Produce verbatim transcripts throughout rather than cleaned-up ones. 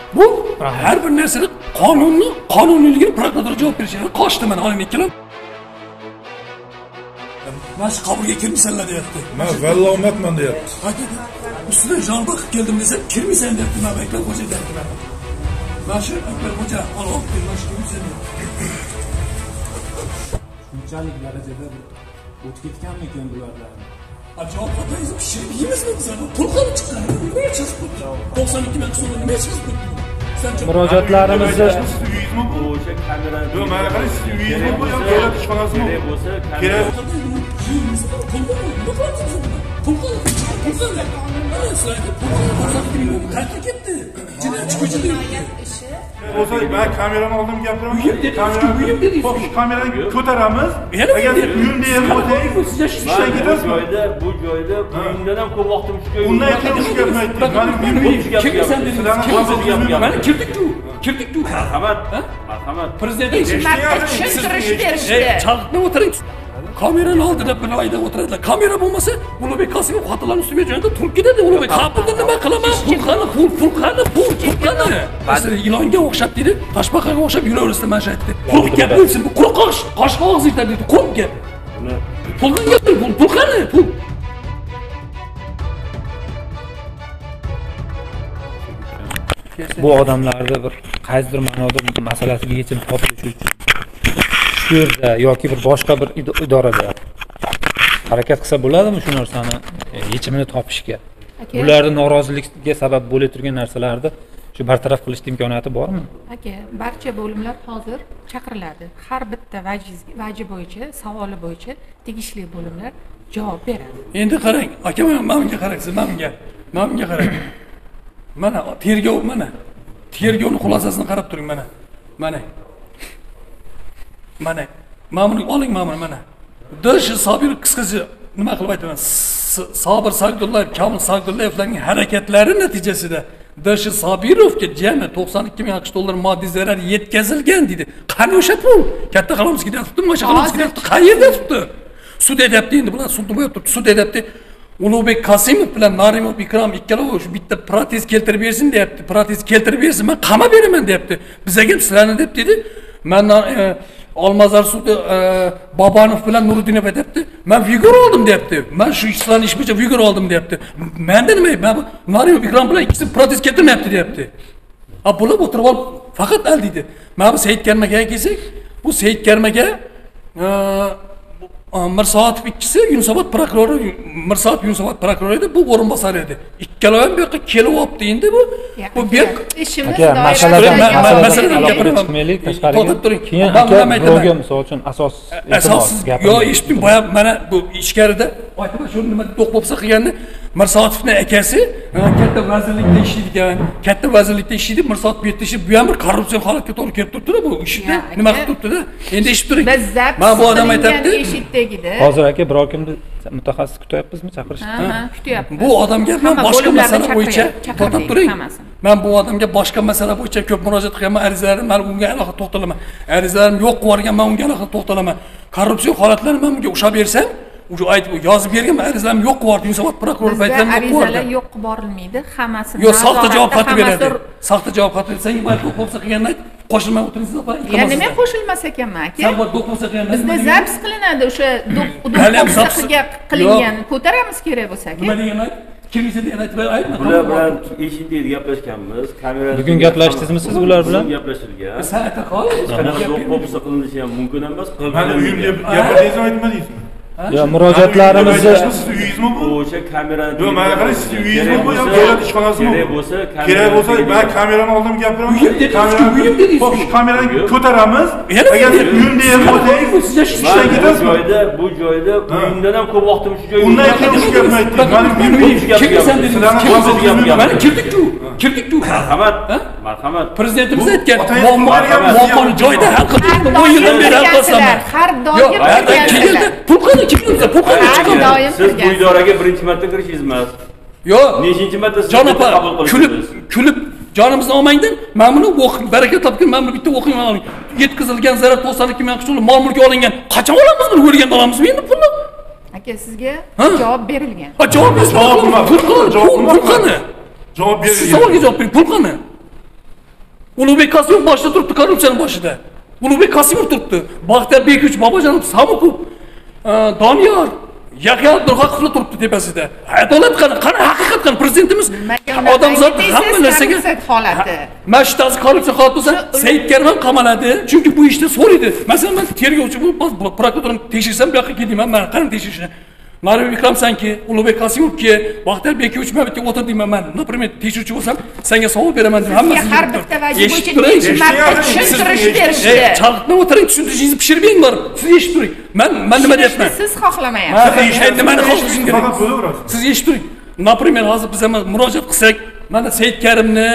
Bu har bir narsani qonunni, qonuniyligini prokuratura javob berishadi. Qochdi mana oling ikkalam. Mana shu qabulga kirmaysanlar deyapti. Men vallomatman deyapti. Ustida jon boqib keldim desa, kirmaysan deyapti. Men Akbar xo'ja deyapti. Mana shu Akbar xo'ja olib kelmash kirmaysan deyapti. Shunchalik darajada o'tib ketganmikan bulardan? Javob qaytaysiz, pishiribmizmi biz? Pul qilib chiqqan. Nima chiqib ketdi? to'qson ikki ming so'm nima chiqib ketdi? Murojaatlarimizni o'sha kamera Yo'q, mana qarang, siz uyingizmi bu yoki davlat ishxonasimi? kerak bo'lsa Kerak. Pul qilib qayerga ketdi? Jinoyatchi ko'chada Bo'lsa, men kamerani oldim gapiraman. Uyim dedi, uyim dedi. Xo'sh, kamerani ko'taramiz. Agar uyimda ham bo'lsa, ishdan ketasiz. Bu joyda, bu joyda uyimdan ham ko'p vaqtim shu joyda. Undan keyin shu gapni aytdim. Mani uyimga Kimsan dedingiz? Kimsan? Mana kirdik-ku. Kirdik-ku. Marhamat. Marhamat. Prezident Tushuntirish berishdi. Chalqitib o'tiring. Kamerani oldida bir oyda o'tiradilar. Kamera bo'lmasa, Ulug'bek Qosimov xotinlarning ustiga jo'natib turib ketadi. Ulug'bek qapilda nima qilaman? Pul qani, pul, pul qani, pul, pul qani. Masalan, ilonga o'xshab dedi, toshbaqaga o'xshab yuraversa mana shu aytdi. Pul gap bo'lsin, bu quruq qosh, qosh og'iz yetadi dedi. Quruq gap. Puldan gap, pul, pul qani, pul. bu odamlarni bir qaysidir ma'noda masalasiga yechim topilishi uchun shu yerda yoki bir boshqa bir idorada harakat qilsa bo'ladimi shu narsani yechimini topishga? Ularning noroziligiga sabab bo'lib turgan narsalarni shu bartaraf qilish imkoniyati bormi? Aka, barcha bo'limlar hozir chaqiriladi. Har bitta vaji bo'yicha, savoli bo'yicha tegishli bo'limlar javob beradi. Endi qarang, aka, men bunga qarangsiz, men bunga. Men bunga qarang. Mana tergov, mana. Tergovning xulosasini qarab turing mana. Mana. Mana. Mana buni oling, mana mana. Dosh Sobir qisqacha nima qilib aytaman? Sobir Sagdullayev, Kamil Sagdullayevlarning harakatlari natijasida Dosh Sobirovga jami to'qson ikki ming aqsh dollar moddiy zarar yetkazilgan dedi. Qani o'sha pul? Katta qalamsiz ketyapti, o'sha qalamsiz ketyapti. Qayerda turibdi? Sud edapti, endi bular sudda bo'yapti. Sud edapti. Ulug'bek Qosimov bilan Narimov Ikrom ikkalovi shu bitta protez keltirib bersin deyapti. Protez keltirib bersin, men qamab beraman deyapti. Bizga sizlarni deb dedi. Men Olmazor sudi Bobanov bilan Nuriddinov aytibdi. Men vigor oldim deyapti. Men shu ishlarni ish bo'yicha vigor oldim deyapti. Menda nima? Men Narimov Ikrom bilan ikkisi protez keltirmayapti deyapti. A bo'lib o'tirib olib faqat al deydi. Men bu Said Karmakaga kelsak, bu Said Karmaka Mirsoatov ikkisi Yunusobod prokurori, Mirsoatov Yunusobod prokurori edi, bu o'rinbosar edi. Ikkalovi ham bu yoqqa kelib olibdi endi bu. Bu berk ishimiz doirasida masaladan chiqmaylik, tashqariga. turing. Keyin aka blogi misol uchun asos asossiz yo eshitdim, boya mana bu ichkarida aytaman shu nima to'q bo'lsa qilganda Mirsaatovning akasi katta vazirlikda ishlaydigan, katta vazirlikda ishlaydi, Mirsoatov bu yerda ishib, bu ham bir korrupsiya holatga to'g'ri kelib turibdi-da bu ishda. Nima qilib turibdi-da? Endi eshitib turing. Mana bu odam aytibdi. Hozir aka biror kimni mutaxassis kutyapmizmi, chaqirishni? Ha, kutyapmiz. Bu odamga men boshqa masala bo'yicha to'xtab turing. Men bu odamga boshqa masala bo'yicha ko'p murojaat qilganman, arizalarim, men unga alohida to'xtalaman. Arizalarim yo'q qilib yuborgan, men unga alohida to'xtalaman. Korrupsiya holatlarini men bunga o'xshab bersam, u aytib yozib berganman, arizalarim yo'q qilib yubordi, Yunusobod prokurori aytgan yo'q qilib yubordi. Arizalar yo'q qilib borilmaydi, hammasini. Yo'q, soxta javob xati beradi. Soxta javob xati bersa, sen balki bo'lsa qilgandan qo'shilmay o'tiringsiz opa. Ya'ni nima qo'shilmas ekanman aka? Sen bor do'q bo'lsa qilgandan. Bizda zapis qilinadi o'sha do'q qilingan ko'taramiz kerak bo'lsa aka. Nima degan ayt? Kimisi degan aytib aytma. Bular bilan eshitdik gaplashganmiz. Kamera bugun gaplashdingizmi siz ular bilan? Gaplashilgan. Sen ayta qol. Qanaqa do'q bo'lsa qilinishi ham mumkin emas. Mana uyimga gapirdingizmi, aytmadingizmi? Yo, murojaatlarimizni siz uyingizmi bu? O'sha kamerani. Yo'q, mana qarang, siz uyingizmi bu yoki davlat ishxonasimi? Kerak bo'lsa, kerak bo'lsa, men kamerani oldim gapiraman. Kamera uyim dedingiz. Xo'sh, kamerani ko'taramiz. Agar uyimda ham bo'lsa, ishdan ketasiz. Bu joyda, bu joyda uyimdan ham ko'p vaqtim shu joyda. Undan keyin shu gapni aytdim. Men uyimga Kimsan dedingiz? Mana kirdik-ku. Kirdik-ku. Marhamat. Marhamat. Prezidentimiz aytgan, muammoni joyida hal qildik. o'n yildan beri hal qilaman. Har doim pul qani kimga pul qani chiqadi? Siz bu idoraga birinchi marta kirishingiz emas. Yo'q. Nechinchi marta siz qabul qilishingiz? Kulib, kulib jonimizni olmangdan. Men buni o'qib, baraka topgan, men buni bitta o'qing oling. Yetkazilgan zarar to'qson ikki ming aqsh mol mulki olingan. Qachon olamiz buni? O'rgan olamizmi endi pulni? Aka, sizga javob berilgan. Ha, javob berilgan. Pul qani? Javob qani? Javob berilgan. Savolga javob bering. Pul qani? Ulug'bek Qosimov boshida turibdi, korrupsiyaning boshida. Ulug'bek Qosimov turibdi. Baxtiyor Bekich, Bobojonov, Samukov, Doniyor, Yahyo Abdulhaqov turibdi tepasida. Adolat qani, qani haqiqat qani prezidentimiz odamzod hamma narsaga holati. Mana shu tarzda korrupsiya holat bo'lsa, Said Karimov qamaladi. Chunki bu ishda so'raydi. Masalan, men tergovchi bo'lib, prokuraturani tekshirsam, bu yoqqa keldingman, mana qani tekshirishni. Narim Ikramsanki, Ulug'bek Qosimovga, Baxtiyor Bekich men bitta o'tir deyman men. Например, tekshiruvchi bo'lsam, senga savol beraman deb hammasi. Har bitta vaji bo'yicha necha marta tushuntirish berishdi. Chalqitni o'tiring, tushuntirishingizni pishirib bering bor. Siz eshitib turing. Men men nima deyapman? Siz xohlamayapsiz. Men nimani xohlashim kerak? Siz eshitib turing. Например, hozir biz ham murojaat qilsak, mana Said Karimni,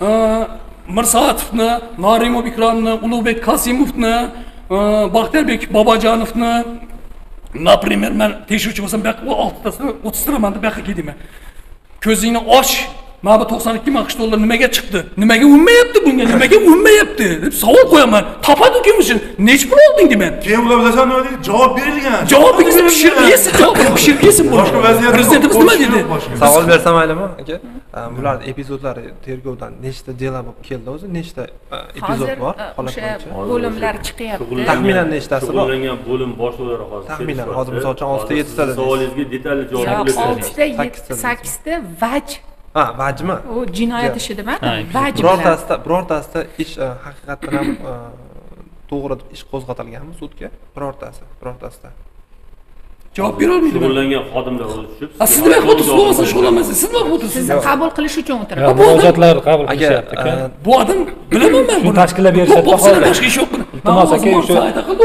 Mirsatovni, Narimov Ikromni, Ulug'bek Qosimovni, Baxtiyor Bekich Bobojonovni, например, men tekshiruvchi bo'lsam, bu yoqqa oltitasini o'ttirman deb bu yoqqa keldingman. Ko'zingni och. Mana bu to'qson ikki ming aqsh dollar nimaga chiqdi? Nimaga unmayapti bunga? Nimaga unmayapti deb savol qo'yaman. Topadi kim uchun? Nech pul olding deyman. Keyin ular bilasan nima deydi? Javob berilgan. Javobingizni pishirib yeysiz, javobini pishirib yesin bu. Boshqa vaziyat Prezidentimiz nima dedi? Savol bersam maylimi, aka? Bular epizodlari tergovdan nechta dela bo'lib keldi o'zi? Nechta epizod bor? O'sha bo'limlar chiqyapti. Taxminan nechtasi bor? Shug'ullangan bo'lim boshliqlari hozir. Taxminan hozir misol uchun oltita yettita dedingiz. Savolingizga detalli javob oltita, berdim. yettita, sakkizta vaj. Ha, vajmi? U jinoyat ishi dema, vaj. Birortasida, birortasida ish haqiqatan ham to'g'ri ish qo'zg'atilganmi sudga? Birortasi, birortasida. Javob bera olmaydi. Shug'ullangan xodimlar o'zi tushib. Siz nima qilib o'tirsiz? Shug'ullanmaysiz. Siz nima o'tirsiz? Sizni qabul qilish uchun o'tiribdi. Murojaatlar qabul qilishyapti aka. Bu odam bilaman men buni. Tashkillab berishadi hozir. Boshqa ish yo'q. Iltimos aka, o'sha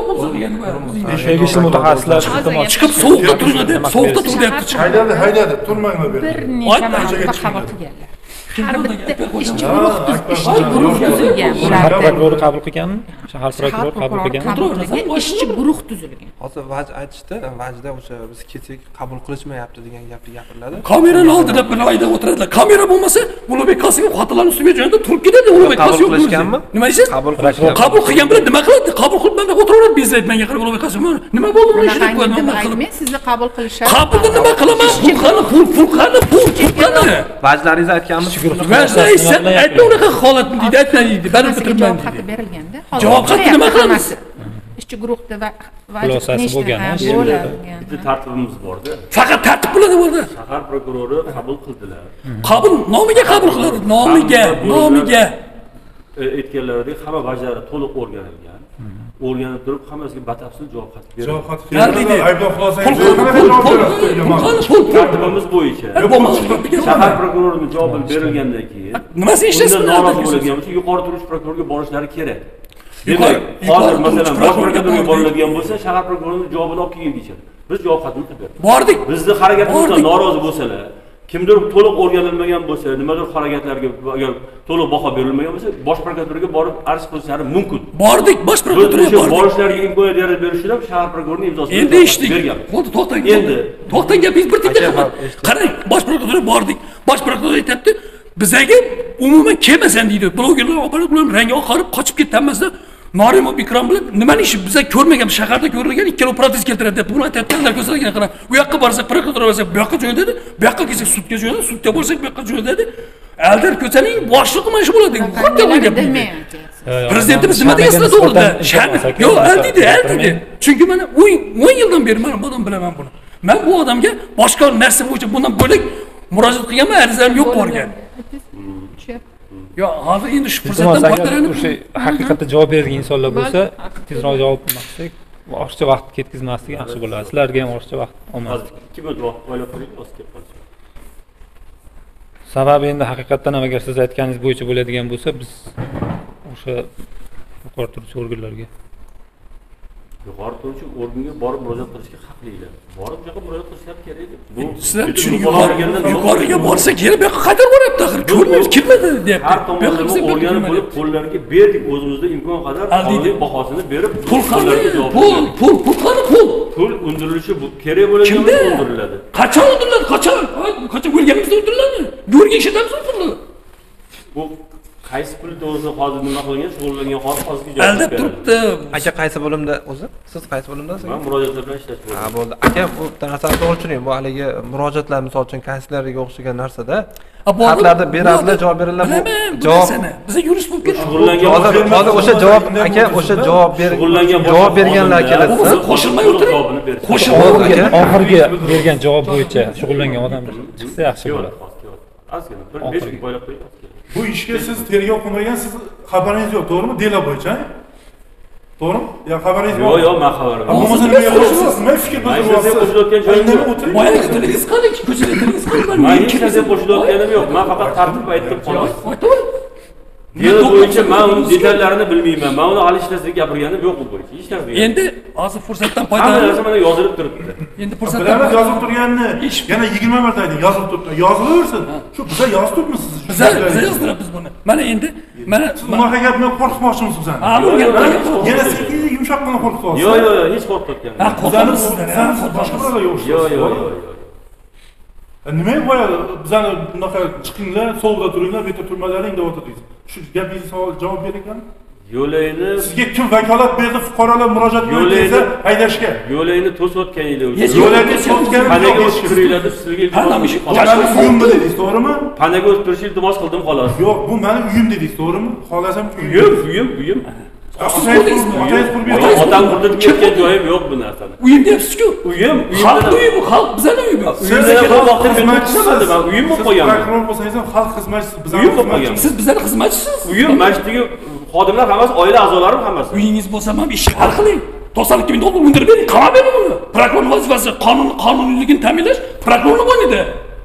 tegishli mutaxassislar chiqib sovuqda turadi deb, sovuqda turyapti. Haydadi, haydadi, turmanglar bu Bir yerda. necha marta qabul qilganlar. Har bitta ishchi guruh ishchi guruh tuzilgan shahar bularda. prokurori qabul qilganmi? Shahar prokurori qabul qilgan. Qabul qilgan ishchi guruh tuzilgan. Hozir vaj aytishdi, vajda o'sha biz ketsak qabul qilishmayapti degan gapni gapiriladi. Kamerani oldida bir oyda o'tiradilar. Kamera bo'lmasa, Ulug'bek Qosimov xotinlarning ustiga joyida turib ketadi. Ulug'bek Qosimov qilishganmi? Nima deysiz? Qabul qilishgan. Qabul qilgan bilan nima qiladi? Qabul qilib menda o'tiraveradi bezlaydi menga qarab Ulug'bek Qosimov. Nima bo'ldi buni ishni qo'ydim nima qilib? Men sizni qabul qilishadi. Qabulni nima qilaman? Pul qani, pul, pul qani, pul qani? Vajlaringizni aytganmiz. Vajlar sen aytma unaqa holatni deydi, aytma deydi. Baribir bitirman Javob deydi. xati berilganda. Javob xati nima qilamiz? Ishchi guruhda va Xulosasi bo'lgan, Bitta tartibimiz bor-da. Faqat tartib bo'ladi burada. Shahar prokurori qabul qildilar. Qabul nomiga qabul qiladi, nomiga, nomiga. Aytganlaridek hamma vajlari to'liq o'rganilgan. O'rganib turib hammasiga batafsil javob xati berildi. Javob xati Nardi berildi. Ayblov xulosangiz Pul pul Tartibimiz bo'yicha shahar prokurorining javobi berilgandan keyin nimasi ishlasin? Undan norozi bo'ladigan bo'lsa, yuqori turuvchi prokurorga borishlari kerak. Demak, hozir masalan bosh prokuraturga boriladigan bo'lsa, shahar prokurorining javobini olib kelgin deyishadi. Biz javob xatini qilib berdik. Bordik. Bizni harakatimizdan norozi bo'lsalar, kimdir to'liq o'rganilmagan bo'lsa, nimadir harakatlarga agar to'liq baho berilmagan bo'lsa, bosh prokuraturaga borib arz qilishlari mumkin. Bordik, bosh prokuraturaga bordik. Borishlariga imkoniyat yaratib berishlar ham shahar prokurorining imzosini Endi eshitdik. Bo'ldi, to'xtang. Endi to'xtang, gapingiz bir tinch qilib. Qarang, bosh prokuraturaga bordik. Bosh prokuratura aytibdi, bizga umuman kelmasan deydi. Blogerlar oborib, ular rangi oqarib qochib ketganmizda. Narimov Ikrom bilan nimani ishi biza ko'rmagan, shaharda ko'rilgan ikkala protez keltiradi deb buni aytayotganlar ko'rsatgan qarang. Bu yoqqa borsak prokuratura bo'lsa, bu yoqqa jo'natadi, bu yoqqa kelsak sudga jo'natadi, sudga borsak bu yoqqa jo'natadi. Aldar ko'chaning boshlig'i mana shu bo'ladi. Xuddi bu gap. Prezidentimiz nima deysizlar to'g'rida? Yo'q, aldidi, aldidi. Chunki mana o'n yildan beri men bu odam bilaman buni. Men bu odamga boshqa narsa bo'yicha bundan bo'lak murojaat qilganman, arizalarim yo'q borgan. Yo, hozir endi shu fursatdan foydalanib o'sha haqiqatda javob beradigan insonlar bo'lsa, tezroq javob bersak, ortiqcha vaqt ketkazmaslik yaxshi bo'ladi. Sizlarga ham ortiqcha vaqt olmaslik. ikki minut vaqt oylab qo'ying, o'z kelib qolsin. Sababi endi haqiqatdan ham agar siz aytganingiz bo'yicha bo'ladigan bo'lsa, biz o'sha yuqori turuvchi organlarga yuqori turuvchi organga borib murojaat qilishga haqlilar. Borib bu yoqqa murojaat qilishlar kerak edi. Bu sizlar tushunib yuqoriga borsa kerak, bu yoqqa qadar boryapti axir. Ko'rmaymiz, kirmadi deyapti. Har tomonlama o'rganib bo'lib qo'llariga berdik, o'zimizda imkon qadar oliy bahosini berib, pul qani? javob Pul, pul, pul qani pul? Pul undirilishi bu kerak bo'lgan undiriladi. Qachon undiriladi? Qachon? Qachon o'lganimizda undiriladi? Go'rga ishlatamiz pulni. Bu qaysi pul to'g'risida hozir nima qilgan shug'ullangan hozir hozirgi javob aldab turibdi. aka qaysi bo'limda o'zi? Siz qaysi bo'limdasiz? Men murojaatlar bilan ishlash bo'yicha. Ha bo'ldi. Aka bu narsani to'g'ri tushuning. Bu haligi murojaatlar misol uchun kanslerlarga o'xshagan narsada xatlarda beradilar, javob beriladi. Bu javob biza yurist bo'lib ketdi. Shug'ullangan hozir hozir o'sha javob aka o'sha javob ber javob berganlar keladi. Qo'shilmay o'tiring. Oxirgi oxirgi bergan javob bo'yicha shug'ullangan odam chiqsa yaxshi bo'ladi. Ozgina bir besh kun bo'ylab qo'ying. Bu ishga siz tergov qilmagan, siz xabaringiz yo'q, to'g'rimi? Dela bo'yicha. To'g'rimi? Ya xabaringiz yo'q. Yo'q, yo'q, men xabarim yo'q. Bo'lmasa nima qilasiz? Nima fikr bildiryapsiz? Qo'shilayotgan joyim yo'q. Boya tilingiz qanday? Ko'chada tilingiz qanday? Men hech narsa qo'shilayotganim yo'q. Men faqat tartib aytdim xolos. Dela bo'yicha men uning detallarini bilmayman. Men uni hali hech narsa gapirganim yo'q bu bo'yicha. Hech narsa. Endi hozir fursatdan Hamma foydalanib narsa mana yozilib turibdi. endi fursatdan Bilaman yozib turganini. Yana yigirma marta ayting, yozib turibdi. Yozilaversin. Shu biza yozib turibmisiz? biza biza yozdiramiz buni. Mana endi mana Bunaqa gap bilan qo'rqitmoqchimisiz bizani? Ha, bu gaplar Yana sekin yumshoqqina qo'rqityapsiz. Yo'q, yo'q, yo'q, hech qo'rqayotganim Ha, yo'q. qo'rqamiz sizdan. Siz boshqa birovlarga o'xshaysiz. Yo'q, yo'q, yo'q, yo'q. Nima qo'yadi? Bizani bunaqa chiqinglar, sovuqda turinglar, bu yerda turmalaring deb o'tirdingiz. Shu gapingizga savol javob bering. Yo'layni Sizga kim vakolat berdi fuqarolar murojaat qilsa haydashga? yo'layni to'sayotganingiz Hech uchun. Yo'layni to'sgan Panaga o'tib turinglar deb sizga iltimos qildim. Qolani uyim dedingiz, to'g'rimi? Panaga o'tib turishni iltimos qildim xolos. Yo'q, bu meni uyim dedingiz, to'g'rimi? Xohlasam Uyim, uyim, uyim. Otangiz pul berdi. Otam qurdirib ketgan joyim yo'q bu narsani. uyim deyapsiz-ku. Uyim, Xalq uyimda uyi bu, xalq bizani uyi bu. Uyimda ham vaqtni bilmayapman, men uyim bo'lib qo'yganman. Prokuror bo'lsangiz ham xalq xizmatchisi, bizani Uyim bo'lib qolgan. Siz bizani xizmatchisiz. Uyim, masjiddagi xodimlar hammasi oila a'zolarim hammasi. Uyingiz bo'lsa ham ishni hal qiling. to'qson ikki ming dollar undirib bering, qamab bering uni. Prokuror vazifasi qonun qonuniyligini ta'minlash prokurorning bo'ynida.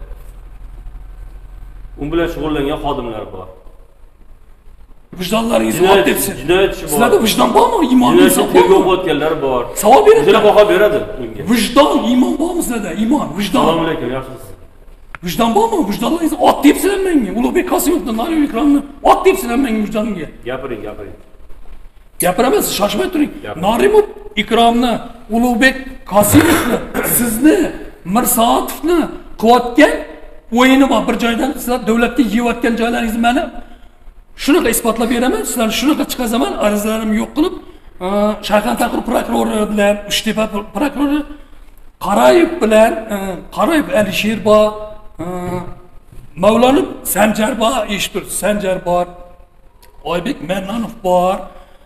U bilan shug'ullangan xodimlar bor. Vijdonlaringiz Jinoyat- ot debsiz. jinoyat ishi bor. Sizlarda vijdon bormi? Iymon Jinoyat insof tergov bormi? qilayotganlar bor. Savol bering. O'zini baho beradi unga. Vijdon, iymon bormi sizlarda? Iymon, vijdon. Assalomu alaykum, yaxshimisiz? Vijdon bormi? Vijdonlaringiz ot debsizlar menga. Ulug'bek Qosimovni, Narim Ikromni ot debsizlar menga vijdonimga. Gapiring, gapiring. Gapiraman, siz shoshmay turing. Gapir. Narimov Ikromni, Ulug'bek Qosimovni, sizni, Mirsaatovni qilayotgan o'yini bor. Bir joydan sizlar davlatga yeyotgan joylaringizni mana shunaqa isbotlab beraman. Sizlarni shunaqa chiqazaman, arizalarimni yo'q qilib, Shayxontohur prokurori bilan, Uchtepa prokurori Qarayev bilan, Qarayev Alisher bor, Mavlonov Sanjar bor, eshitib Sanjar bor, Oybek Mannanov bor,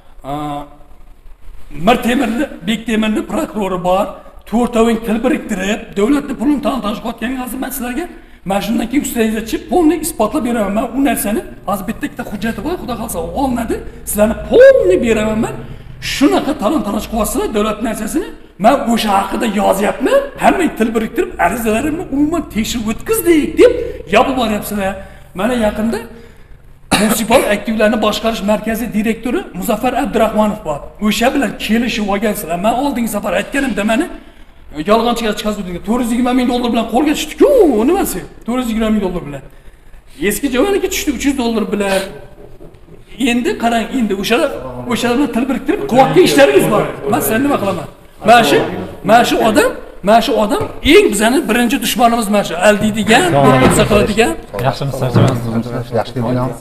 Mirtemirli, Bektemirli prokurori bor. To'rtoving til biriktirib, davlatning pulini talon-taroj qilayotganingizni men sizlarga mana shundan keyin ustingizga chiqib, polni isbotlab beraman. Men u narsani hozir bitta ikkita hujjati bor, xudo xolsa olinadi. Sizlarni polni beraman men. Shunaqa talon-taroj qilyapsizlar davlat narsasini. Men o'sha haqida yozyapman. Hammang til biriktirib, arizalarimni umuman tekshirib o'tkazdik deb yopib boryapsizlar. Mana yaqinda munisipal aktivlarni boshqarish markazi direktori Muzaffar Abdurahmonov bor. O'sha bilan kelishib olgansizlar. Men oldingi safar aytganimda meni yolg'onchiga chiqazuvdingiz. to'rt yuz yigirma ming dollar bilan qo'lga tushdi-ku, nimasi? to'rt yuz yigirma ming dollar bilan. Eski javoniga tushdi uch yuz dollar bilan. Endi qarang, endi o'sha o'shalar bilan til biriktirib qilayotgan ishlaringiz bor. Men sen nima qilaman? Mana shu, mana shu odam, mana shu odam eng bizani birinchi dushmanimiz mana shu aldiydigan, qo'rqitsa qiladigan. Yaxshimisiz, charchamayapsizmi? Yaxshi kelgan.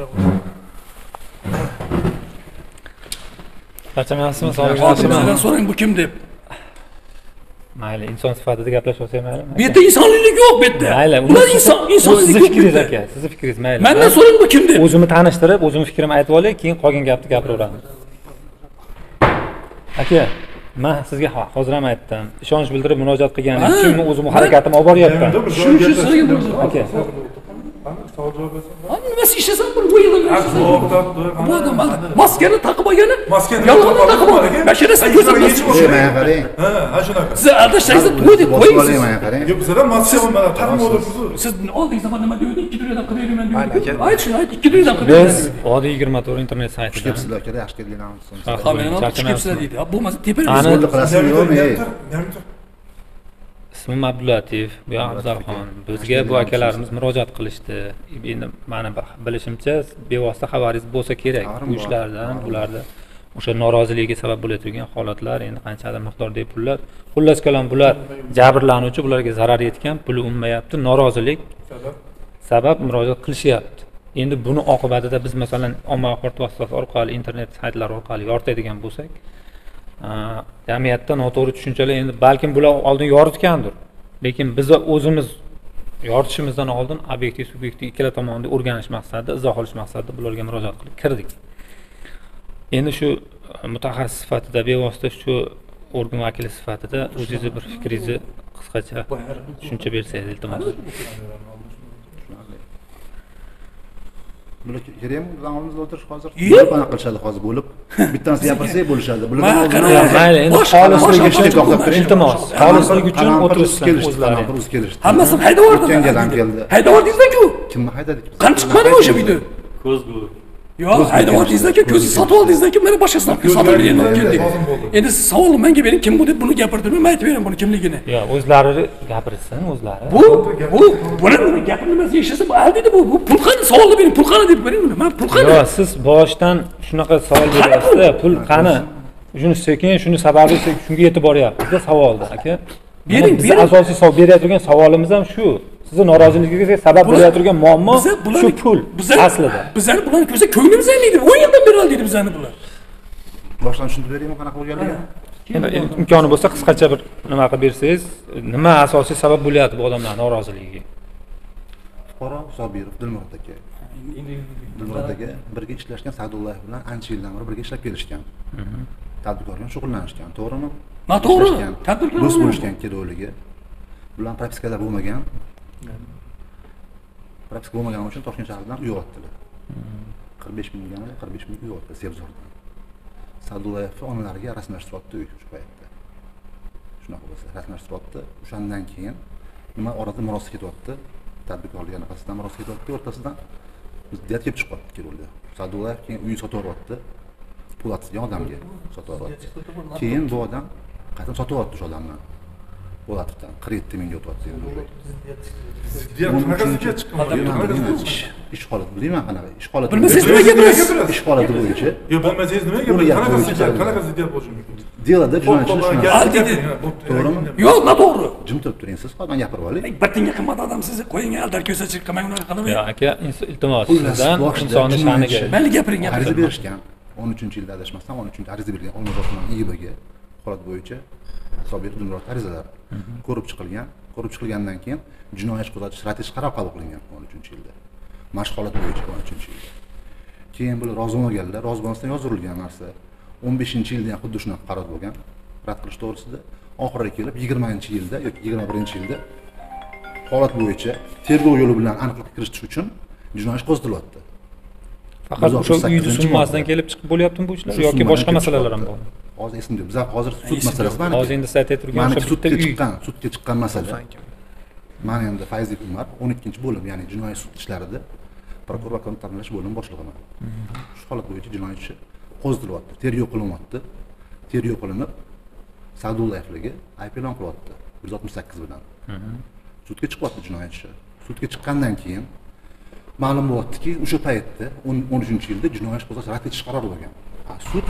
Charchamayapsizmi? Sog'ligingiz Hozir yaxshimi? sizdan so'rang bu kim deb. Mayli, inson sifatida gaplashib mayli. Bu yerda insonlik yo'q bu yerda. Mayli, ular inson, insonsizlik sizni yo'q. fikringiz aka, sizni fikringiz mayli. Mendan so'rang bu kim deb. O'zimni tanishtirib, o'zimni fikrimni aytib olay, keyin qolgan gapni gapiraveraman. Aka, men sizga hozir ham aytdim. Ishonch bildirib murojaat qilganim uchun men o'zimni harakatimni olib boryapman. Shuning uchun sizga murojaat. Aka, savol javob bersin. Ani nimasi ishlasam bir o'yinlar. Bu odam maskani taqib olgani, Maskani yolg'on taqib olgan. Mashinasini ko'rsatmasdi. Mana qarang. Ha, ha shunaqa. Siz aldashsangiz to'y deb qo'yingsiz. Mana qarang. Yo'q, bizlar maska bo'lmadi, taqib o'tiribsiz. Siz oldingi safar nima dedingiz? ikki dunyodan qilib beraman Mayli, aka. dedingiz. Ayt shuni, ayt ikki dunyodan qilib biz beraman. Oddiy yigirma to'rt internet saytida Kelibsizlar aka, yaxshi kelganamsiz. Ha, men ham chiqibsizlar deydi. Bo'lmasa tepadan Ani- Qo'lda qilasizmi yo'qmi? ey? ismim Abdulatif, bu ham Afzalxon. Bizga bu akalarimiz murojaat qilishdi. Endi meni bilishimcha bevosita xabaringiz bo'lsa kerak. Bu ishlardan, bularda o'sha noroziligiga sabab bo'layotgan holatlar, endi qanchadir miqdordagi pullar. Xullas kalom bular jabrlanuvchi, bularga zarar yetgan, puli unmayapti, norozilik sabab murojaat qilishyapti. Endi buni oqibatida biz masalan ommaviy axborot vositasi orqali, internet saytlar orqali yoritadigan bo'lsak, jamiyatda noto'g'ri tushunchalar endi balkim bular oldin yoritgandir. Lekin biz o'zimiz yoritishimizdan oldin obyektiv, subyektiv ikkala tomonni o'rganish maqsadida, izoh olish maqsadida bularga murojaat qilib kirdik. Endi shu mutaxassis sifatida, bevosita shu organ vakili sifatida o'zingizni bir fikringizni qisqacha tushuncha bersangiz iltimos. Bular kerakmi? Bizning oldimizda o'tirish hozir. Bular qanaqa qilishadi hozir bo'lib? Bittanisi gapirsak bo'lishadi. Bular mayli, endi xolislik uchun iltimos. Xolislik uchun o'tirishsin o'zlari. Hammasini haydavordim. Kengadan keldi. Haydavordingiz-ku? Kimni haydadik? Qani chiqmadi o'sha video? Ko'z bu. Yo'q, haydavordingiz-ku, ko'zni sotib oldingiz-ku, mana boshqasidan ko'z sotib olganman keldik. Endi siz savol menga bering, kim bu deb buni gapirdim, men aytib beraman buni kimligini. Yo'q, o'zlari gapirsin, o'zlari. Bu, bu, buni gapirmas yeshasa, bu aldida bu, bu pul qani, savolni bering, pul qani deb bering uni. Men pul qani? Yo'q, siz boshdan shunaqa savol berasiz-da, pul qani? Shuni sekin, shuni sababi shunga yetib boryapmiz-da savolda, aka. Bering, biz asosiy savol berayotgan savolimiz ham shu. Sizni noroziligingizga sabab bo'layotgan muammo shu pul aslida. Bizlar bularni ko'rsa ko'nglimiz ayniydi. o'n yildan beri oldiydi bizlarni bular. Boshdan tushuntirib beraymi qanaqa bo'lganligini? Endi imkoni bo'lsa qisqacha bir nima qilib bersangiz, nima asosiy sabab bo'lyapti bu odamlar noroziligiga? Fuqaro Sobirov Dilmurod aka. Dilmurod aka birga ishlashgan Sa'dullayev bilan ancha yildan beri birga ishlab kelishgan. Tadbirkor bilan shug'ullanishgan, to'g'rimi? Noto'g'ri. Tadbirkor do'st bo'lishgan kerovligi. Bular propiskalar bo'lmagan. Propiska bo'lmagani uchun Toshkent shahridan uy olibdilar. qirq besh mingga, qirq besh ming uy olibdi Sebzordan. Sa'dullayev onalariga rasmlashtiryapti uy shu paytda. Shunaqa bo'lsa, rasmlashtiryapti. O'shandan keyin nima orada murosa ketyapti? Tadbirkorlik anaqasidan murosa ketyapti, o'rtasidan ziddiyat kelib chiqyapti kerovli. Sa'dullayev keyin uy sotib yuboribdi. Pul atgan odamga sotib yuboribdi. Keyin bu odam qayta sotib yuboribdi o'sha odamni. Bo'latibdan qirq yetti mingga o'tyapti endi. Ziddiyat qanaqasiga chiqqan? Ish holati bilmayman qanaqa ish holati. Bilmasangiz nima gapirasiz? Ish holati bo'yicha. Yo'q, bilmasangiz nima gapirasiz? Qanaqa ziddiyat, qanaqa ziddiyat bo'lishi mumkin? Deloda jinoyatchilik shunaqa. Aldidi. To'g'rimi? Yo'q, noto'g'ri. Jim turib turing siz, hozir men gapirib olay. Bir tinga qimmat odam sizni qo'ying, aldar ko'rsatib qilmang unaqa qilmang. Yo'q, aka, iltimos sizdan insoniy sha'niga. Mayli gapiring, gapiring. Ariza berishgan. o'n uchinchi yilda adashmasam o'n uchinchi ariza bergan Olmazor tuman I B ga holat bo'yicha Sobir Dilmurod arizalar ko'rib chiqilgan. Ko'rib chiqilgandan keyin jinoyat ish qo'zg'atish strategik qaror qabul qilingan o'n uchinchi yilda. Mashq holat bo'yicha o'n uchinchi yilda. Keyin bular rozi bo'lganlar, rozi bo'lmasdan yozirilgan narsa. o'n beshinchi yilda ham xuddi shunaqa qaror bo'lgan. Rad qilish to'g'risida oxiriga kelib yigirmanchi yilda yoki yigirma birinchi yilda holat bo'yicha tergov yo'li bilan aniqlikka kiritish uchun jinoyat ish qo'zg'atilyapti. Faqat o'sha uyni summasidan kelib chiqib bo'lyaptimi bu ishlar yoki boshqa masalalar ham bor? Hozir esimda. Biz hozir sud masalasi bor. Hozir endi siz aytib turgan o'sha sudga chiqqan, sudga chiqqan masala. Men endi Fayziy Umar o'n ikkinchi bo'lim, ya'ni jinoiy sud ishlarida prokuror va ta'minlash bo'limi boshlig'iman. Shu holat bo'yicha jinoyat ishi qo'zg'atilyapti, tergov qilinyapti. Tergov qilinib Sa'dullayevlarga ayb e'lon qilyapti bir yuz oltmish sakkiz bilan. Sudga chiqyapti jinoyat ishi. Sudga chiqqandan keyin ma'lum bo'ldiki, o'sha paytda o'n uchinchi yilda jinoyat qo'zg'atish rad etish qarori bo'lgan. Sud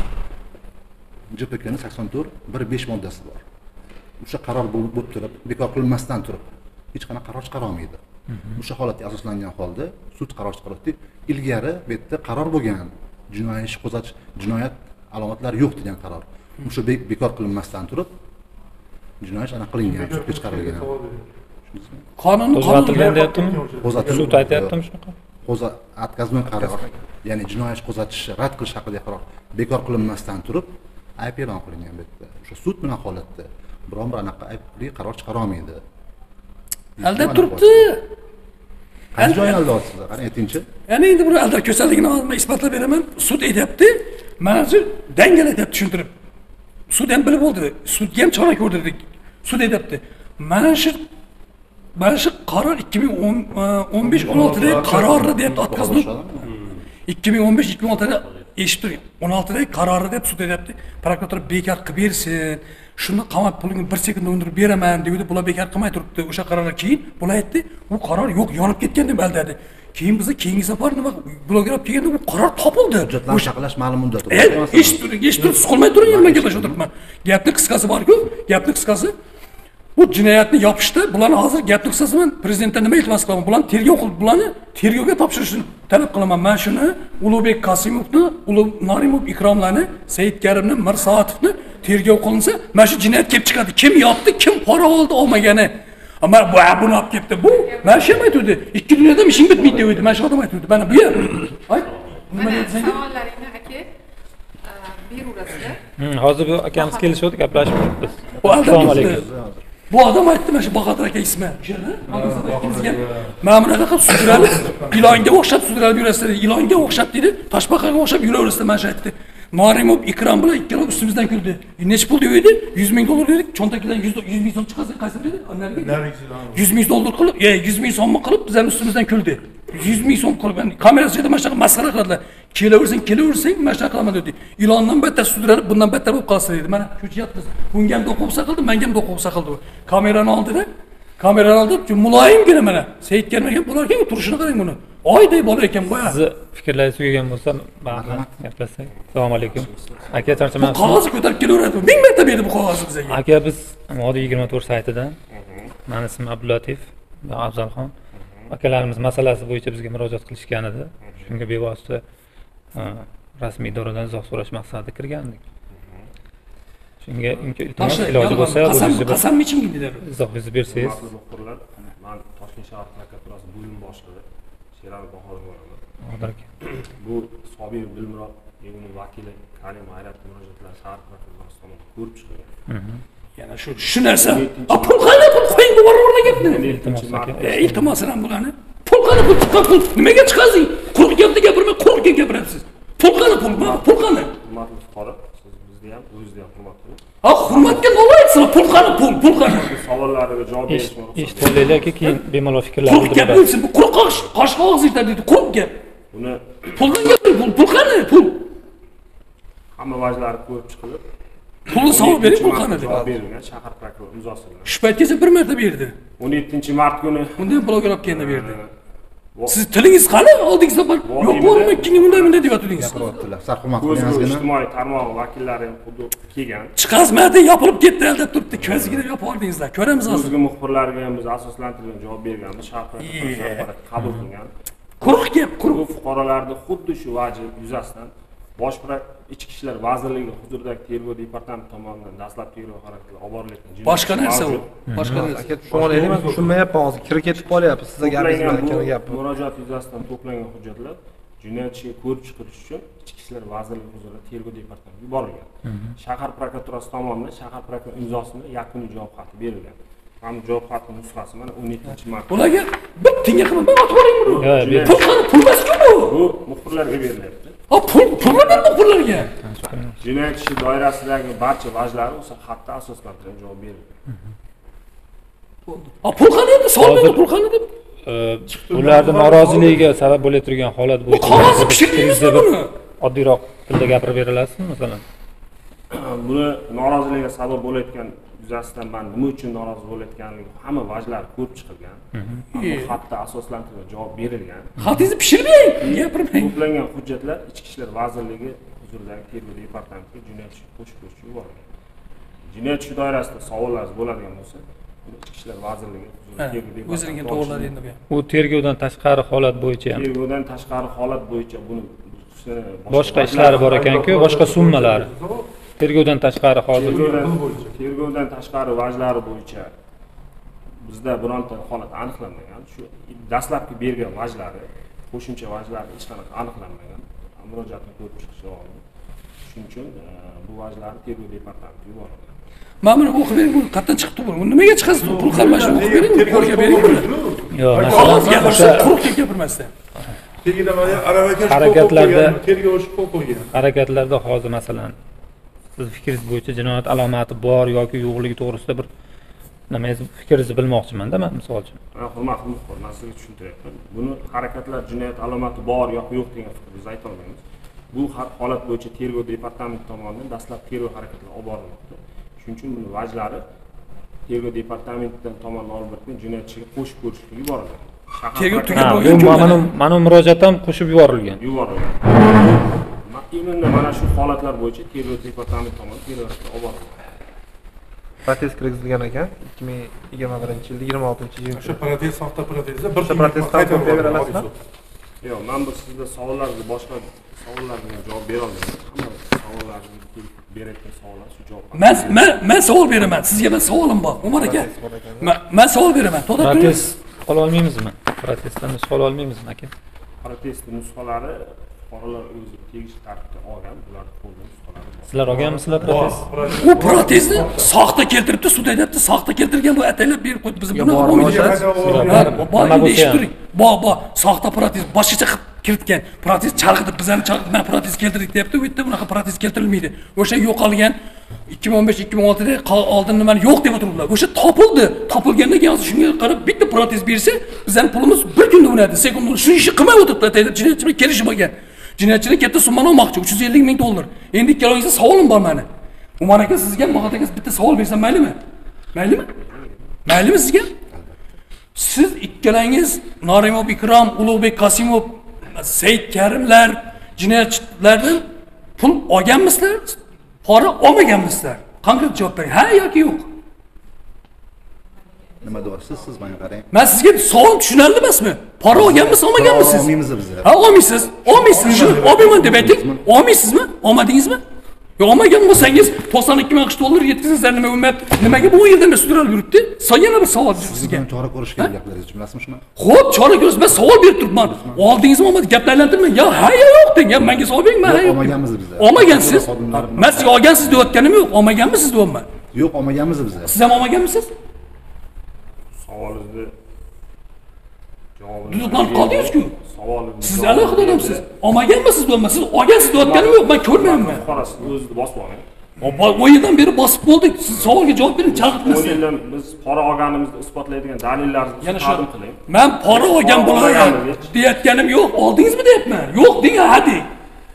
J P K'ning sakson to'rt bir besh moddasi bor. O'sha qaror bo'lib turib, bekor qilinmasdan turib, hech qanaqa qaror chiqara olmaydi. O'sha holatga asoslangan holda sud qaror chiqardi. Ilgari bu yerda qaror bo'lgan. Jinoyat ish qo'zg'atish, jinoyat alomatlari yo'q degan qaror. O'sha bekor qilinmasdan turib, jinoyat aniq qilingan, sudga chiqarilgan. Qonun qo'zg'atilgan deyaptimi? Sud aytayaptimi shunaqa? Qo'za atkazma qaror, ya'ni jinoyat ish qo'zg'atish, rad qilish haqida qaror bekor qilinmasdan turib, ayb e'lon qilingan bu yerda. O'sha sud bilan holatda biron bir anaqa aybli qaror chiqara olmaydi. Aldab turibdi. Qancha joy aldayapsiz? Qani aytingchi. Ya'ni endi buni aldab ko'rsaligini men isbotlab beraman. Sud aytayapti, mana shu dangal aytayapti tushuntirib. Sud ham bilib oldi. Sudga ham chora ko'rdirdik. Sud aytayapti. Mana shu mana shu qaror ikki ming o'n besh o'n oltida qarori deb atkazdim. ikki ming o'n besh ikki ming o'n oltida eshitib turing. o'n oltida qarori deb sud aytayapti. Prokuratura bekor qilib bersin. Shuni qamat pulini bir sekundda undirib beraman dedi. Bular bekor qilmay turibdi. O'sha qarordan keyin bular aytdi, bu qaror yo'q, yonib ketgan deb aldadi. Keyin bizga keyingi safar nima bloger olib kelganda bu qaror topildi. Hujjatlarni saqlash ma'lum muddat. Eshitib turing, eshitib turing, suqilmay turing, men gaplashib o'tiribman. Gapning qisqasi bor-ku, gapning qisqasi bu jinoyatni yopishdi. Bularni hozir gap to'xtasaman, prezidentdan nima iltimos qilaman? Bularni tergov qilib, bularni tergovga topshirishni talab qilaman. Men shuni Ulug'bek Qosimovni, Ulug' Norimov Ikromlarni, Saidkarimni, Mirsaatovni tergov qilinsa, mana shu jinoyat kelib chiqadi. Kim yaptı, kim para oldi olmagani. Ama bu bunu olib ketdi. Bu men shu ham aytdi. ikki dunyoda ishing bitmaydi dedi. Men shu odam aytdi. Mana bu ham. Ay, nima deysiz? Savollaringni aka beraverasizlar. Hozir bu akamiz kelishdi, gaplashib biz. Assalomu alaykum. Bu adam aytdi, mana shu Bahodir aka ismi. Mana bunaqa qilib sudralib, ilonga o'xshab sudralib yurasizlar. Ilonga o'xshab dedi, toshbaqaga o'xshab yuraverasizlar, mana shu aytdi. Norimov Ikrom bilan ikkala ustimizdan kuldi. Necha pul dedi? yuz ming dollar dedik. Cho'ntakdan yuz ming so'm chiqarsa qaysi dedi? yuz ming dollar qilib, e yuz ming so'm qilib bizning ustimizdan kuldi. yuz ming so'm qilib, kamerasida mana shunaqa masxara qiladilar. Kelaversang, kelaversang, mana shunaqa qilaman dedi. Ilondan battar sudralib, bundan battar bo'lib qolsa dedi. Mana shu yotmiz. Bunga ham do'qib qildi, menga ham do'qib qildi. Kamerani oldida, kamerani oldida muloyimgina mana Saidkarim aka bularga turishini qarang buni. Oyday bola ekan bu. Sizni fikrlaringiz tugagan bo'lsa, marhamat gaplashsak. Assalomu alaykum. Aka charchaman. Bu qog'ozni ko'tarib kelaveradi. Ming marta berdi bu qog'ozni bizga. Aka biz Modi yigirma to'rt saytidan. Meni ismim Abdulatif va Afzalxon. Akalarimiz masalasi bo'yicha bizga murojaat qilishgan edi. Shunga bevosita rasmiy idoradan izoh so'rash maqsadida kirgandik. Shunga iltimos iloji bo'lsa, o'zingizni qasam nechim dedilar. izohingizni bersangiz. Men Toshkent shahar prokuraturasi bo'lim boshlig'i Sherali Bahodir bo'laman. Bahodir aka. Bu Sobir Dilmurod uning vakili Karim Hayrat murojaatlari shahar prokuraturasi tomonidan ko'rib chiqilgan. Yana shu shu narsa. A pul qani pul qo'ying bu o'rniga gapni. Iltimos ham bularni. Pul qani pul chiqqan pul nimaga chiqarsing? Quruq gapni gapirmay quruq gap gapiryapsiz. Pul qani pul, pul qani? Hurmatli fuqaro, siz bizni ham o'zingizni ham hurmat qiling. Ha, hurmatga nolaysiz. Pul qani pul, pul qani? Savollariga javob berishni eshitganlar aka, keyin bemalol fikrlaringizni bildirasiz. Quruq gap bo'lsin, bu quruq qosh, qosh og'iz aytadi, quruq gap. Buni puldan gapir, pul, pul qani? Pul. Hamma vajlari ko'rib chiqilib, pulni savol bering, pul qani deb berilgan shahar prokurori imzosi bilan. Shu paytgacha bir marta berdi. o'n yettinchi mart kuni unda ham bloger olib keldi berdi. Siz tilingiz qani? Oldingizda bor. Yo'q, bormi? Ikkinchi bunday bunday deb yotdingiz. Gapiryaptilar. Sarxumat qilyapsizlar. Ijtimoiy tarmoq vakillari ham xuddi kelgan. Chiqazmadi, yopilib ketdi, aldab turibdi. Ko'zgina yopib oldingizlar. Ko'ramiz hozir. O'zga muxbirlarga ham biz asoslantirgan javob berganmiz. Shahar prokuraturasi qabul qilgan. Quruq gap, quruq. Bu fuqarolarni xuddi shu vajib yuzasidan Bosh Ichki ishlar vazirligi huzuridagi tergov departamenti tomonidan dastlab tergov harakatlari olib borilayotgan. Boshqa narsa u. Boshqa narsa. Aka tushunmayapman, men tushunmayapman hozir. Kirib ketib qolyapti sizga gapingiz bilan gap. Murojaat yuzasidan to'plangan hujjatlar jinoyatchiga ko'rib chiqarish uchun Ichki ishlar vazirligi huzurida tergov departamentiga yuborilgan. Shahar prokuraturasi tomonidan shahar prokurori imzosini yakuniy javob xati berilgan. Ham javob xatining nusxasi mana o'n yettinchi mart. Ularga bir tinga qilib men otib oling buni. Pul qani? Pul emas-ku bu. Bu muxbirlarga berilyapti. Ha, pul, pulni ber muxbirlarga. Jinoyat ishi doirasidagi barcha vajlari o'sha xatda asoslantirib javob berilgan. Ha, pul qani endi? Solmadi pul qani deb. Ularning noroziligiga sabab bo'lib turgan holat bo'yicha qog'ozni pishirdingizmi buni? Oddiyroq tilda gapirib beralasizmi masalan? Buni noroziligiga sabab bo'layotgan yuzasidan men nima uchun norozi bo'layotganligi hamma vajlar ko'rib chiqilgan. Bu xatda asoslantirib javob berilgan. Xatingizni pishirmang, gapirmang. To'plangan hujjatlar Ichki ishlar vazirligi huzuridagi tergov departamentiga jinoyatchi qo'shib berish yuborilgan. Jinoyat ishi doirasida savollaringiz bo'ladigan bo'lsa, Ichki ishlar vazirligi huzurida tergov departamenti o'zingizga to'g'riladi endi bu. U tergovdan tashqari holat bo'yicha ham. Tergovdan tashqari holat bo'yicha buni boshqa ishlari bor ekan-ku, boshqa summalari. Tergovdan tashqari hozir tergovdan tashqari vajlari bo'yicha bizda bironta holat aniqlanmagan. Shu dastlabki bergan vajlari, qo'shimcha vajlari hech qanaqa aniqlanmagan. Murojaatni ko'rib chiqish davomida. Shuning uchun bu vajlarni tergov departamentiga yuborilgan. Mana buni o'qib bering, bu qayerdan chiqibdi bu? Buni nimaga chiqasiz? Pul qilmash o'qib bering, tergovga bering buni. Yo'q, masalan, o'sha quruq gapirmasdan. harakatlarda harakatlarda hozir masalan siz fikringiz bo'yicha jinoyat alomati bor yoki yo'qligi to'g'risida bir nimangiz fikringizni bilmoqchiman-da men misol uchun. Hurmatli muxbir, men sizga tushuntiryapman. Buni harakatlar jinoyat alomati bor yoki yo'q degan fikrni ayta olmaymiz. Bu holat bo'yicha tergov departamenti tomonidan dastlab tergov harakatlari olib borilmoqda. Shuning uchun buni vajlari tergov departamentidan tomonidan olib borilgan jinoyatchiga qo'shib ko'rishga yuborilgan. Tergov tugab bo'lgan. Mana murojaat ham qo'shib yuborilgan. Yuborilgan. Imенно mana shu holatlar bo'yicha tergov departamenti tomonidan tergov olib borilgan. protez kirgizilgan ekan ikki ming yigirma birinchi yilda yigirma oltinchi iyun O'sha protez, soxta protezda bir O'sha protez qaytarib qaytarib beralasizmi? Yo'q, men bu sizga savollaringizga boshqa savollarga javob bera olmayman. Hamma savollaringizga berayotgan savollar shu javob. Men men men savol beraman. Sizga men savolim bor. Umar aka. Men men savol beraman. To'g'ri Protez ola olmaymizmi? Protezdan nusxa ola olmaymizmi aka? Protez nusxalari fuqarolar o'zi tegishli tartibda olgan, bular qo'ldan nusxalari bor. Sizlar olganmisizlar protez? u protezni soxta keltiribdi, sud aytyapti, soxta keltirgan bu ataylab berib qo'ydi. Biz buni olmaymiz. Bor, endi eshitib turing. Bor, bor, soxta protez boshqacha qilib kiritgan. Protez chalg'itib, bizani chalg'itib, men protez keltirdik deyapti. U yerda bunaqa protez keltirilmaydi. O'sha yo'qolgan ikki ming o'n besh ikki ming o'n oltida oldin nimani yo'q deb o'tiribdilar. O'sha topildi. Topilgandan keyin hozir shunga qarab bitta protez bersa, bizning pulimiz bir kunda unadi. Sekund shu ishni qilmay o'tiribdi. Ataylab jinoyatchi bilan kelishib olgan. Jinoyatchining katta summani olmoqchi, uch yuz ellik ming dollar. Endi ikkalangizga savolim bor meni. Umar aka sizga Muhammad bitta savol bersam maylimi? Maylimi? Maylimi sizga? Siz ikkalangiz Narimov Ikrom, Ulug'bek Qosimov, Said Karimlar jinoyatchilardan pul olganmisizlar? Pora olmaganmisizlar? Konkret javob bering. Ha yoki yo'q? Nima deyapsiz siz menga qarang. Men sizga savol tushunarli emasmi? Pora olganmisiz, olmaganmisiz? Olmaymiz biz. Ha, olmaysiz. Olmaysiz. Shuni olmayman deb ayting. Olmaysizmi? Olmadingizmi? Yo, olmagan bo'lsangiz to'qson ikki ming dollar yetkazingizlar, nima bo'lmayapti? Nimaga bu yildan beri sudralib yuribdi? Son yana bir savol sizga. Chora ko'rish kerak gaplaringiz bilasizmi shuni? Xo'p, chora ko'rish, men savol berib turibman. Oldingizmi, olmadi? Gaplarlantirmang. Yo, ha yo yo'q deng. Menga savol bering, men ha yo'q. Olmaganmiz biz. Olmagansiz? Men sizga olgansiz deyotganim yo'q. Olmaganmisiz deyapman. Yo'q, olmaganmiz biz. Siz ham olmaganmisiz? Savolingizni javobini Duduqlanib qoldingiz-ku. Savolingizni Siz alohida odamsiz. Olmaganmisiz deyapman. Siz olgansiz deyotganim yo'q. Men ko'rmayapman. Fuqarosini o'zini bosib olgan. O yildan beri bosib bo'ldik. Siz savolga javob bering, chalg'itmasdan. O yildan biz pora olganimizni isbotlaydigan dalillarni Yana taqdim shu. qiling. Men pora olgan bo'laman deyotganim yo'q. Oldingizmi deyapman? Yo'q deng, ha deng.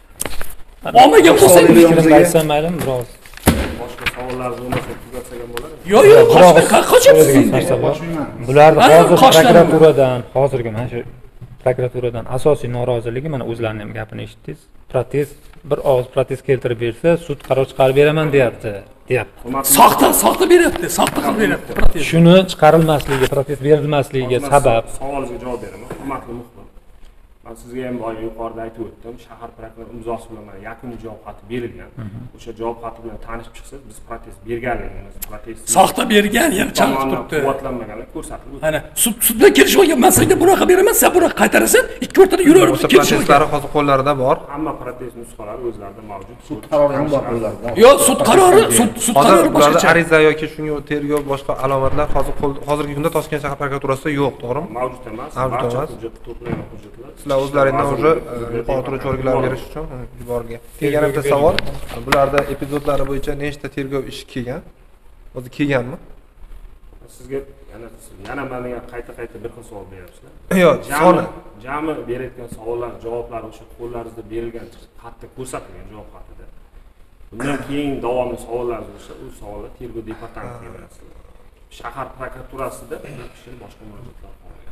Olmagan bo'lsangiz Fikrimni aytsam maylimi biroz? Boshqa savollarni bo'lmasa tugatsak ham bo'ladi. Yo'q, yo'q, qochmay qochasiz. Bularni hozir prokuraturadan, hozirgi mana shu prokuraturadan asosiy noroziligi mana o'zlarining ham gapini eshitdingiz. Protez bir og'iz protez keltirib bersa, sud qaror chiqarib beraman deyapti, deyapti. Soxta, soxta beryapti, soxta qilib beryapti protez. Shuni chiqarilmasligiga, protez berilmasligiga sabab Savolingizga javob beraman. Hurmatli muxbir. Men sizga ham boya yuqorida aytib o'tdim, shahar prokurori imzosi bilan mana yakuniy javob xati berilgan. O'sha javob xati bilan tanishib chiqsangiz, biz protez berganligimiz, protez soxta bergan, yana chalg'itib turibdi. Quvvatlanmaganlar ko'rsatib o'tdi. Ana sud sudda kelishib olgan, men senga bunaqa beraman, sen bunaqa qaytarasan, ikki o'rtada yuraverib O'sha kelishib protezlari olgan. hozir qo'llarida bor. Hamma protez nusxalari o'zlarida mavjud. Sud qarori ham bor ularda. Yo, sud qarori, sud sud Hozir qarori ularda boshqacha. ariza yoki shunga tergov boshqa alomatlar hozir hozirgi kunda Toshkent shahar prokuraturasida yo'q, to'g'rimi? Mavjud emas. Mavjud Barcha emas. hujjat to'plangan hujjatlar. Sizlar o'zlaringizdan уже yuqori turuvchi organlarga berish uchun yuborilgan. Keyin bitta savol. Bularda epizodlari bo'yicha nechta tergov ishi kelgan? O'zi kelganmi? Sizga yana yana menga qayta-qayta bir xil savol beryapsizlar. Yo'q, soni. Jami berayotgan savollar, javoblar o'sha qo'llaringizda berilgan xatda ko'rsatilgan javob xatida. Bundan keyin davomli savollaringiz bo'lsa, u savollar tergov departamentiga berasizlar. Shahar prokuraturasida bir kishi boshqa murojaatlar qolgan.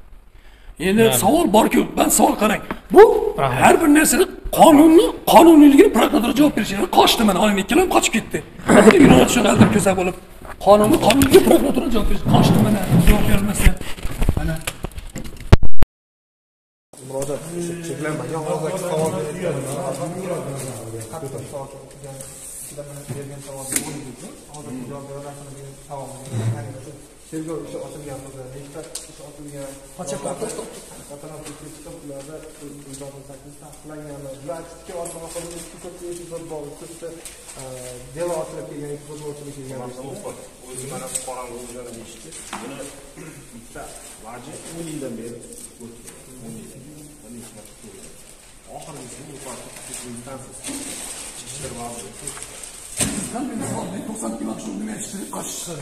Endi savol bor-ku, ben savol qarang. Bu har bir narsani qonunni, qonuniyligini prokuratura javob berishi. Qochdi mana, oling ikkalam qochib ketdi. Hozir yo'l shu g'aldir ko'sa bo'lib, qonunni, qonuniyligiga prokuratura javob berishi. Qochdi mana, javob bermasa. Mana murojaat cheklanmagan holatdagi savol tergov ishi ochilgan bo'lsa, nechta ish ochilgan? Qancha protokol? Ularda sakkiz tasdiqlangan. Ular ikki orqali qolgan ikki ko'p epizod bor. Ikkita delo ochilib kelgan, epizod ochilib kelgan. O'zi mana qorong'i o'zlari eshitdi. Buni bitta vaji o'n yildan beri o'tgan. o'n yil. Buni hikmat ko'rdi. Oxirgisi yuqori instansiyasi chiqishlar vazirligi to'qson ikki ming so'm nima ishtirib qochishdi.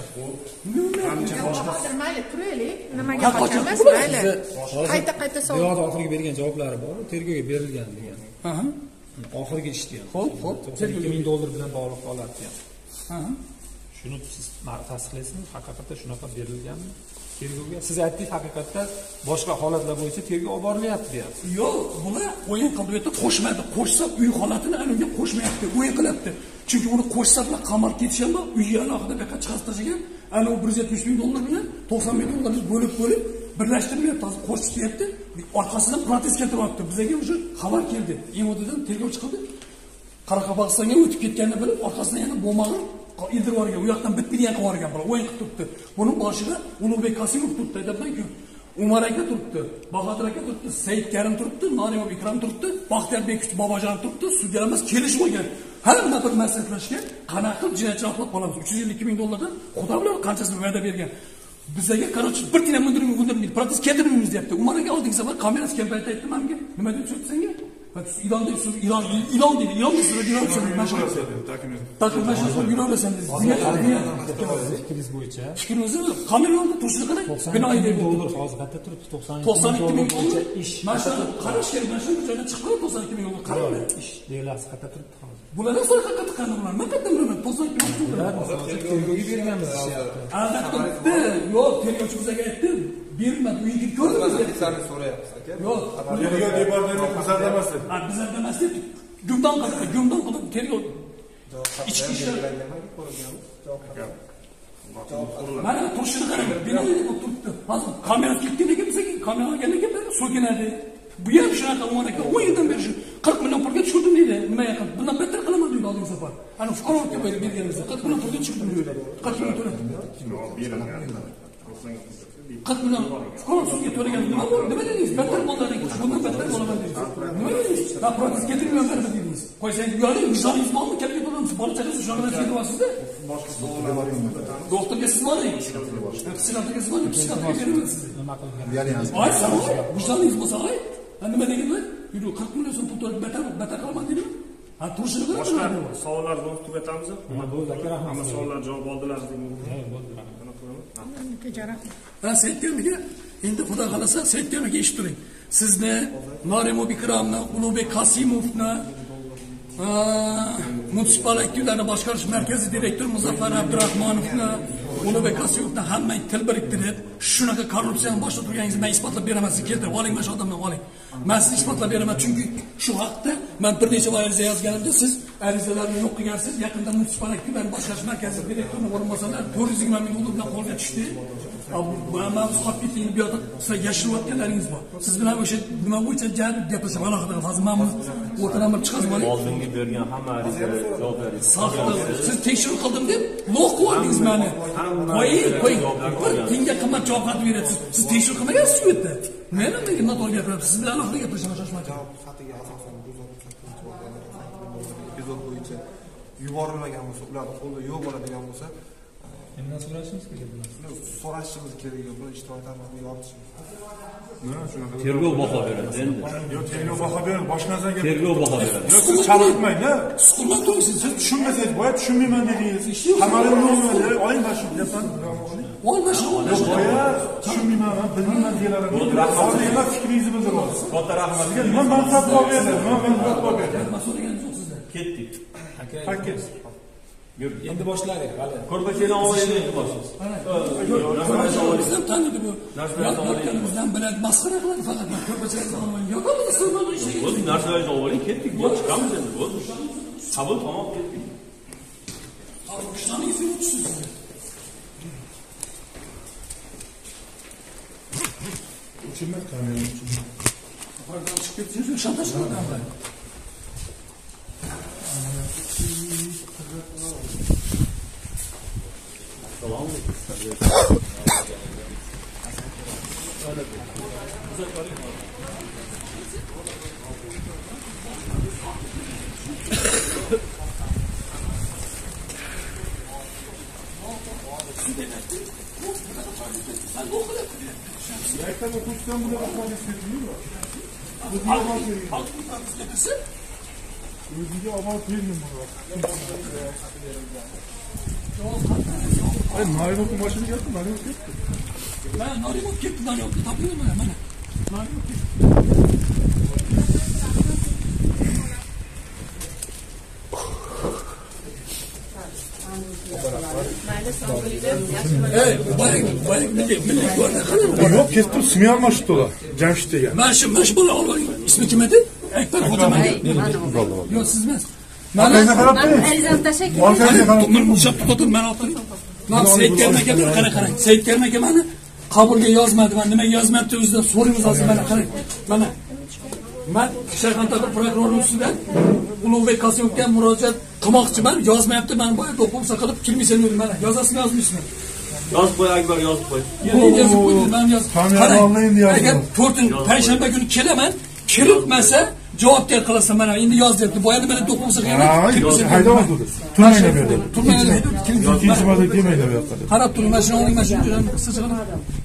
Mayli, turaylik. Nimaga qochamiz? Mayli. Qayta-qayta savol. Buyoqda oxirgi bergan javoblari bor, tergovga berilgan degan. Aha. Oxirgi ish degan. Xo'p, xo'p. ikki ming dollar bilan bog'liq holat degan. Aha. Shuni siz tasdiqlaysiz, haqiqatda shunaqa berilganmi? tergovga siz aytdingiz haqiqatda boshqa holatlar bo'yicha tergov olib borilyapti deyapsiz. Yo'q, bular o'yin qilib yerda qo'shmadi. Qo'shsa uy holatini aniga qo'shmayapti, o'yin qilyapti. Chunki uni qo'shsa bilan qamal ketishanda uyga alohida bu yoqqa chiqarib tashlagan, ana u bir yuz yetmish ming dollar bilan to'qson ming dollarni bo'lib bo'lib birlashtirmayapti, hozir qo'shib deyapti. Orqasidan protest keltiryapti. Bizga o'sha xabar keldi. E O D'dan tergov chiqdi. Qoraqalpog'istonga o'tib ketganini bilib, orqasidan yana bo'mag'ir ildirib yuborgan, u yoqdan bitmagan qilib yuborgan bular, o'yin qilib turibdi. Buni boshida Ulug'bek Qosimov turibdi, aytibman-ku. Umar aka turibdi, Bahodir aka turibdi, Said Karim turibdi, Norimov Ikrom turibdi, Baxtiyorbek Bobojon turibdi, sudyalarimiz kelishib olgan. Hamma bir maslahatlashgan, qanaqa qilib jinoyatchi oqlab qolamiz? uch yuz ellik ming dollardan xudo bilan qanchasini va'da bergan. Bizga qaroqchi bir tinim mundiring mundirmaydi, protest keltirmaymiz deyapti. Umar aka oldingi safar kamerasi kelib aytdi menga, nima deb so'rasanga? İran değil, İran, İran değil, İran değil, İran değil. Takım meşhur son İran desem dedi. Fikriniz bo'yicha. Fikrimiz mi? Kamerada turşunu kadar binayı devlet. Dollar hozir qayerda turibdi? to'qson ikki ming dollar ish. Maşallah, qarash kerak, mana shu joydan chiqqan to'qson ikki ming dollar. Qaranglar. Ish deyilasiz, qayerda turibdi hozir? Bulardan sonra qayerga tiqqan bular? Men qayerdan bilaman? to'qson ikki ming dollar. Tergovga berganmiz deyapti. Albatta, yo'q, tergovchi bizga aytdi. Bermadi, uyga ko'rdingiz deb so'rayapsiz aka. Yo'q, Tergov departamenti bizlarda emas deb. Ha, bizlarda emas deb. Gumdon qildi, gumdon qilib tergov. Ichki ishlar mana turishini qarang, binoyi bo'lib turibdi. Hozir kamera ketgan ekan, bizga kamera olgan ekan, so'kinadi. Bu ham shunaqa Umar aka o'yindan beri shu qirq million pulga tushirdim deydi. Nima qilib? Bundan better qilaman deydi oldingi safar. Ana fuqarolikka berib berganimizda qirq million pulga tushirdim deydi. qirq million to'ladim. qirq million fuqarolikka to'lagan nima bo'ldi? Nima dedingiz? Better bo'ldingiz. Bundan better bo'laman dedingiz. Nima dedingiz? Na protest keltirmayman dedingiz. Qo'ysang, yo'q, vizoningiz bormi? Kelib bo'lamiz. Bola chaqasiz shu yerda ketyapsizda. Boshqa savollar bormi? Doktorga siz boring. Psixiatrga siz boring. Psixiatrga beramiz sizni. Nima qilgan? Ay, savol. Vizoningiz bo'lsa, ay. Nima deganlar? Yurib qirq million so'm pul to'lab better better qilaman dedimi? Ha, turishini boshqa savollarni o'qib tugatamiz. Nima bo'ldi aka? Rahmat. Hamma savollar javob oldilar dedim. Ben Seyitgamiga endi xudo xolasa Seyitgamiga eshittiring. Sizni Norimov Ikromni, Ulug'bek Qosimovni, munisipal aktivlarni boshqarish markazi direktori Muzaffar Abdurahmonovni, Ulug'bek Qosimovni hammang til biriktirib, shunaqa korrupsiyani boshda turganingizni men isbotlab beraman, siz keltirib oling, mana shu odamni oling. Men sizni isbotlab beraman, chunki shu haqda men bir necha ariza yozganimda siz arizalarni yo'q qilgansiz. Yaqinda munisipal aktivlarni boshqarish markazi direktorining o'rinbosarlari to'rt yuz yigirma ming dollar bilan qo'lga tushdi. Ma'lum qolib ketgan bu yoqda sizlar yashirayotganlaringiz bor. Siz bilan o'sha nima bo'yicha jar gaplashib alohida hozir men o'tiraman chiqazib oling. Oldingi bergan hamma arizaga javob bering. Safda siz tekshiruv qildim deb loq qo'ydingiz meni. Qo'ying, qo'ying. Bir tinga qimmat javob qilib berasiz. Siz tekshiruv qilmagansiz bu yerda. Men nega noto'g'ri gapirasiz? Siz bilan alohida gaplashaman, shoshmang. Xatiga asosan epizod bo'yicha yuborilmagan bo'lsa, ularning qo'lida yo'q bo'ladigan bo'lsa, Kimdan so'rashimiz kerak bular? so'rashimiz kerak, buni ijtimoiy tarmoqlarga yoritishimiz kerak. Tergov baho beradi endi. Yo'q, tergov baho beradi, boshqa narsaga. Tergov baho beradi. Yo'q, siz chalg'itmang-da. Suhbat to'g'risi Siz tushunmasangiz, boya tushunmayman dedingiz. Xabarim yo'q, oling mana shu gapdan. Ol mana shu. Yo'q, boya tushunmayman, bilmayman deyiladi. Hozir yana fikringizni bildiryapsiz. Katta rahmat. Nima manfaat olib berdi? Nima manfaat olib berdi? Nima so'raganingiz yo'q sizdan. Ketdik. Pakket. Endi boshladik, hali. Ko'rpachani olaylik endi boshlaymiz. Ko'rpachani tanidi bu. Yotganimizdan biladi, masxara qiladi faqat. Ko'rpachani olmayman. Yo'qmi siz buni ishingiz? O'zi narsalarni olaylik, ketdik. Bo'lib chiqamiz endi. Bo'ldi. Qabul tamom ketdik. Ishoningizga o'tishsiz. Tushunmak kamera. Oradan chiqib ketsangiz, shantaj qilaman. Yaktan okursan buna bakmak istediğin mi? Özüge aval vermeyeyim buna. Ay, Narimok'un başını yaptı, Narimok yaptı. Ben Narimok gitti, Narimok gitti. Tabii mi? Hemen. Narimok gitti. Mayli Ey, bayrak, bayrak milliy, milliy gvardiya qani? Yo'q, ketib turib ismi almashibdi ular. Jamshid degan. Mana shu, mana shu bola olgan. İsmi kim edi? Ekber Xotaman. Yo'q, siz emas. Mana Arizani tashlang. men mushab tutdim, men oldim. Mana Said Karim aka qarang, qarang. Said Karim aka meni qabulga yozmadi. Men nimaga yozmabdi o'zidan so'raymiz hozir mana qarang. Mana men Shayxontohur prokurorning ustidan Ulug'bek Qosimovga murojaat qilmoqchiman. Yozmayapti, men boya do'qimsa qilib kelmaysan dedi. Mana yozasizmi, yozmaysizmi? Yozib qo'y, Akbar, yozib qo'y. Yozib qo'ydim, men yozib. Agar to'rtinchi payshanba kuni kelaman, kiritmasa javobgar qilasan. Mana endi yoz debdi. Boya nimani do'qimsa qilgan. Hayda oldi. Turmaydi bu yerda. Turmaydi. Ikkinchi marta kelmaydi bu yoqqa. Qarab turing, mashina oling, mashina jo'nab qisqacha qilib.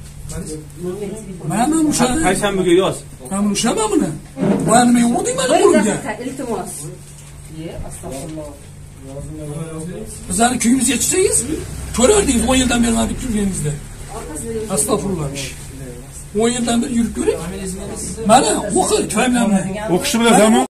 Mana men o'sha Payshanbaga yoz. men ushaman buni. Boya nima yo'qding meni qo'limga. Iltimos. Ye, astag'firulloh. Bizlarni kuyimiz yetishsangiz, ko'rardingiz o'n yildan beri meni kulganingizda. Astag'firulloh. o'n yildan beri yurib ko'ring. Mana o'qi, ko'nglimni. O'qishni bilasanmi?